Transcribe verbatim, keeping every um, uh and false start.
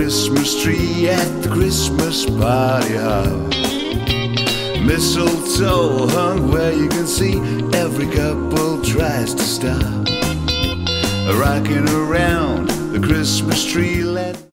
Christmas tree at the Christmas party hop. Mistletoe hung where you can see every couple tries to stop. Rocking around the Christmas tree, let